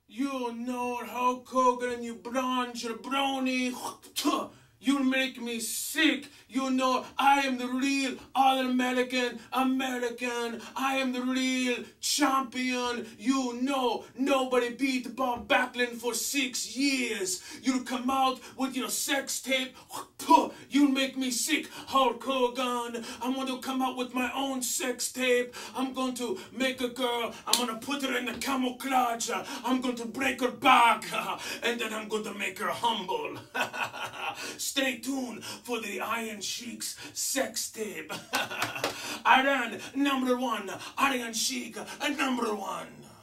You know Hulk Hogan and you brony. You make me sick. You know I am the real All-American American. I am the real champion. You know nobody beat Bob Backlund for 6 years. You come out with your sex tape. You make me sick, Hulk Hogan. I'm going to come out with my own sex tape. I'm going to make a girl. I'm going to put her in the camouflage. I'm going to break her back. And then I'm going to make her humble. Stay tuned for the Iron Sheik's sex tape. Iron #1. Iron Sheik #1.